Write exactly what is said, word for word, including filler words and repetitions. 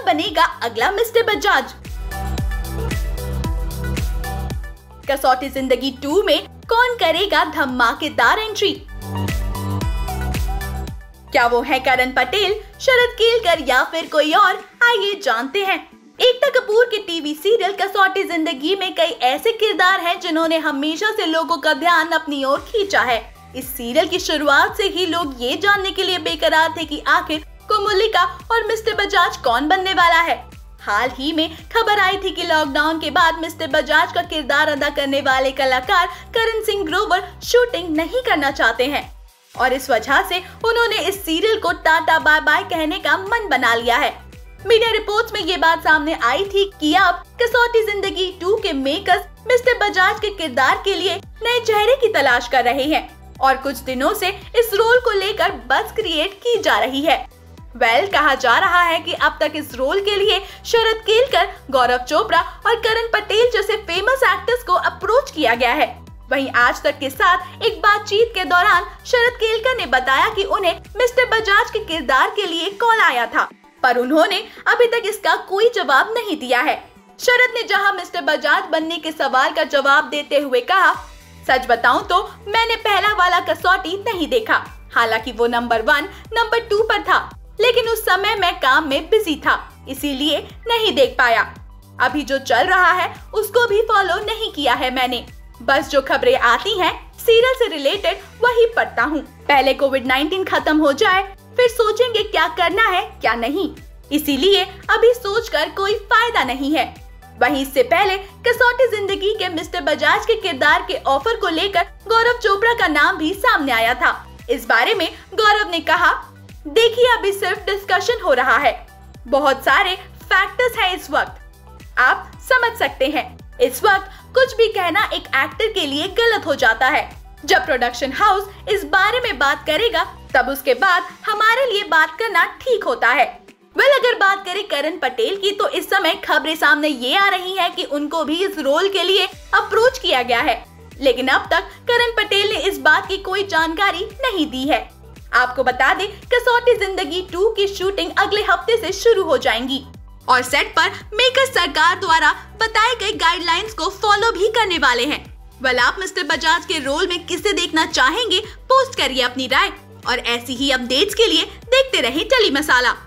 बनेगा अगला मिस्टर बजाज? कसौटी जिंदगी टू में कौन करेगा धमाकेदार एंट्री? क्या वो है करण पटेल, शरद केलकर या फिर कोई और? आइए जानते हैं। एकता कपूर के टीवी सीरियल कसौटी जिंदगी में कई ऐसे किरदार हैं जिन्होंने हमेशा से लोगों का ध्यान अपनी ओर खींचा है। इस सीरियल की शुरुआत से ही लोग ये जानने के लिए बेकरार थे कि आखिर कुमुलिका और मिस्टर बजाज कौन बनने वाला है। हाल ही में खबर आई थी कि लॉकडाउन के बाद मिस्टर बजाज का किरदार अदा करने वाले कलाकार करण सिंह ग्रोवर शूटिंग नहीं करना चाहते हैं और इस वजह से उन्होंने इस सीरियल को टाटा बाय बाय कहने का मन बना लिया है। मीडिया रिपोर्ट्स में ये बात सामने आई थी कि अब कसौटी जिंदगी टू के मेकर्स मिस्टर बजाज के किरदार के लिए नए चेहरे की तलाश कर रहे हैं और कुछ दिनों से इस रोल को लेकर बज़ क्रिएट की जा रही है। वेल well, कहा जा रहा है कि अब तक इस रोल के लिए शरद केलकर, गौरव चोपड़ा और करण पटेल जैसे फेमस एक्टर्स को अप्रोच किया गया है। वहीं आज तक के साथ एक बातचीत के दौरान शरद केलकर ने बताया कि उन्हें मिस्टर बजाज के किरदार के लिए कॉल आया था, पर उन्होंने अभी तक इसका कोई जवाब नहीं दिया है। शरद ने जहां मिस्टर बजाज बनने के सवाल का जवाब देते हुए कहा, सच बताऊं तो मैंने पहला वाला कसौटी नहीं देखा। हालांकि वो नंबर वन, नंबर टू पर था, लेकिन उस समय मैं काम में बिजी था, इसीलिए नहीं देख पाया। अभी जो चल रहा है उसको भी फॉलो नहीं किया है मैंने। बस जो खबरें आती हैं सीरियल से रिलेटेड वही पढ़ता हूँ। पहले कोविड नाइनटीन खत्म हो जाए, फिर सोचेंगे क्या करना है क्या नहीं। इसीलिए अभी सोचकर कोई फायदा नहीं है। वहीं इससे पहले कसौटी जिंदगी के मिस्टर बजाज के किरदार के ऑफर को लेकर गौरव चोपड़ा का नाम भी सामने आया था। इस बारे में गौरव ने कहा, देखिए अभी सिर्फ डिस्कशन हो रहा है, बहुत सारे फैक्टर्स हैं इस वक्त, आप समझ सकते हैं। इस वक्त कुछ भी कहना एक एक्टर के लिए गलत हो जाता है। जब प्रोडक्शन हाउस इस बारे में बात करेगा तब उसके बाद हमारे लिए बात करना ठीक होता है। वेल well, अगर बात करें करण पटेल की तो इस समय खबरें सामने ये आ रही हैं कि उनको भी इस रोल के लिए अप्रोच किया गया है, लेकिन अब तक करण पटेल ने इस बात की कोई जानकारी नहीं दी है। आपको बता दें कसौटी जिंदगी टू की शूटिंग अगले हफ्ते से शुरू हो जाएंगी और सेट पर मेकर सरकार द्वारा बताए गए गाइडलाइंस को फॉलो भी करने वाले हैं। वेल आप मिस्टर बजाज के रोल में किसे देखना चाहेंगे, पोस्ट करिए अपनी राय और ऐसी ही अपडेट्स के लिए देखते रहिए टेली मसाला।